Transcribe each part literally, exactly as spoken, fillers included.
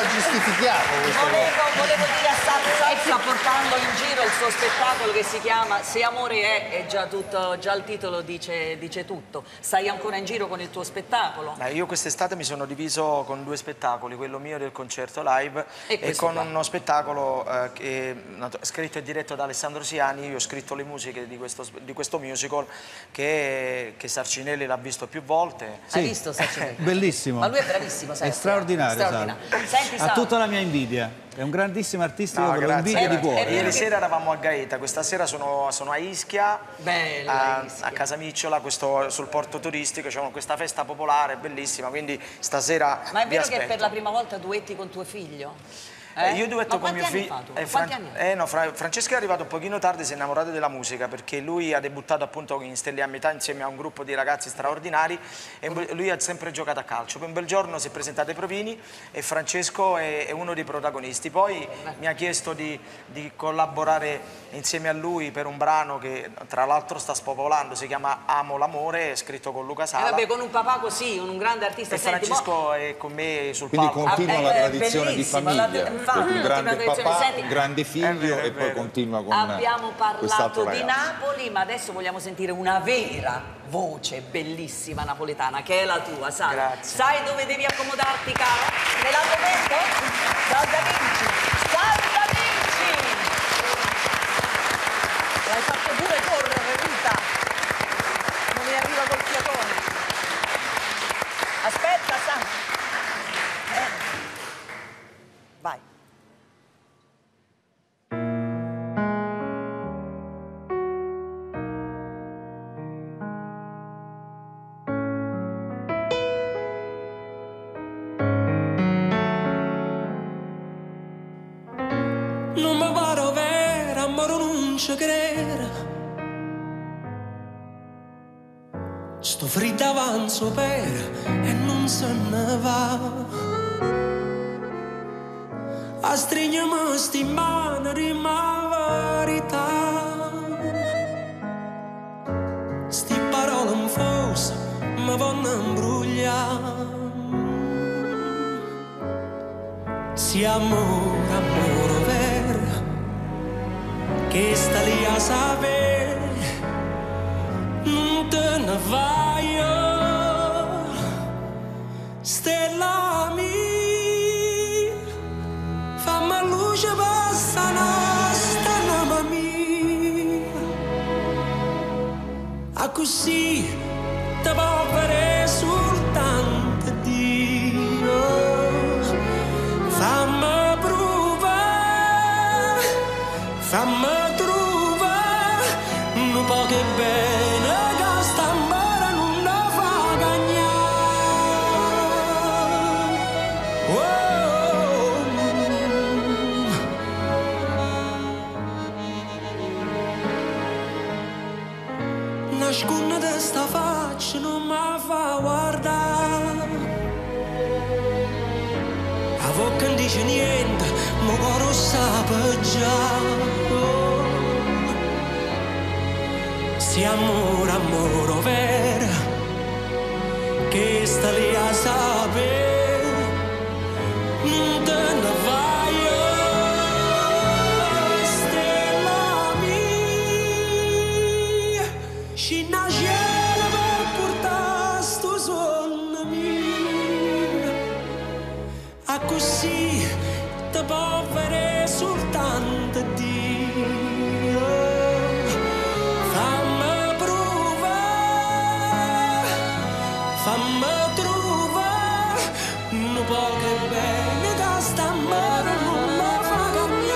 giustifichiamo questa volevo, cosa. volevo dire a Sandro, sta portando in giro il suo spettacolo che si chiama Se amore è, e già, tutto, già il titolo dice, dice tutto. Stai ancora in giro con il tuo spettacolo? Beh, io quest'estate mi sono diviso con due spettacoli, quello mio del concerto live e, e con qua. uno spettacolo eh, che, scritto e diretto da Alessandro Siani. Io ho scritto le musiche di questo, di questo musical che, che Sarcinelli l'ha visto più volte. Sì. Hai visto Sarcinelli? Bellissimo. Ma lui è bravissimo, sai? È straordinario, straordinario. Senti, ha tutta la mia invidia. È un grandissimo artista, no, io ve lo invidio di cuore. Ieri sera eravamo a Gaeta, questa sera sono, sono a Ischia, Bella, a, Ischia. a Casamicciola, questo, sul porto turistico, c'è questa festa popolare bellissima, quindi stasera Ma è vi vero aspetto. che per la prima volta duetti con tuo figlio? Eh? Io duetto con mio figlio. Eh, Fran... eh, no, Fra... Francesco è arrivato un pochino tardi, si è innamorato della musica perché lui ha debuttato appunto in Stelle a metà insieme a un gruppo di ragazzi straordinari e lui ha sempre giocato a calcio. Poi un bel giorno si è presentato ai provini e Francesco è, è uno dei protagonisti. Poi Beh. mi ha chiesto di, di collaborare insieme a lui per un brano che tra l'altro sta spopolando, si chiama Amo l'amore, scritto con Luca Sala. Eh vabbè, con un papà così, un grande artista. E Senti, Francesco mo... è con me sul Quindi palco. continua ah, la eh, tradizione di famiglia, la... Infatti, il grande papà, Senti, un grande figlio è vero, è e poi vero. continua con abbiamo parlato di ragazzo. Napoli, ma adesso vogliamo sentire una vera voce bellissima napoletana, che è la tua, sai? Grazie. Sai dove devi accomodarti, caro? Nell'altro momento? Dal Da Vinci! Dal Da Vinci! L'hai fatto pure correre, vita! Non mi arriva col fiatone. Aspetta, Sam. Eh. Vai. Non mi pare vera, amore non ci credere. Sto fritto avanzo per e non se ne va. A stringermi sti mani rima verità. Sti parole in fossa mi vanno a imbrugliare. Si amore, amore vero, che sta lì a sapere, non te ne vai, stella mia, fammi luce passa nostra anima mia, a così te può vedere soltanto Dio. Fammi provare, fammi trovare, un po' che bene che sta amore non la fa cagnare. Oh. Nasconde sta faccia, non mi fa guardare. Avo che non dice niente, ma cuore sa già. Se amore, amore vero, che sta lì a sapere, non te ne vai, stella mia, ci nasceva per portare sto sonno mio. A così te può vedere soltanto Dio. Fammi provare, fammi trovare, un po' che bene che sta amore non la fa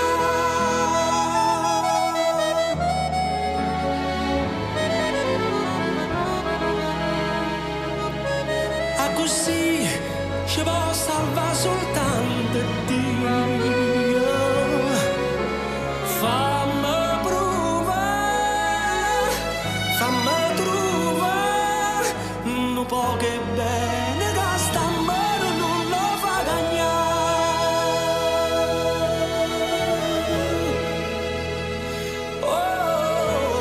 cambiare. A così ci può salvare soltanto Dio. Fammi provare, fammi trovare, un po' che bene che sta amore non lo fa cagnare. Oh,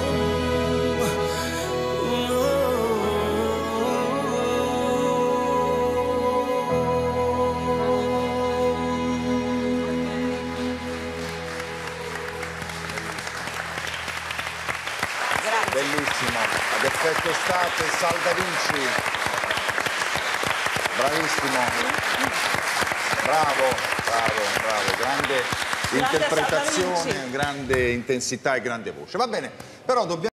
no. bravissimo. Ad effetto estate, salda vinci. Bravissimo. Bravo, bravo, bravo. Grande Grande interpretazione, Saldavinci. grande intensità e grande voce. Va bene, però dobbiamo...